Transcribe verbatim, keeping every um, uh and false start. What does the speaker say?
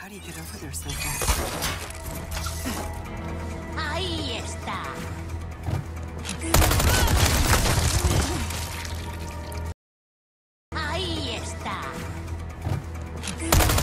do you get over there so fast? Ahí está. Ahí está.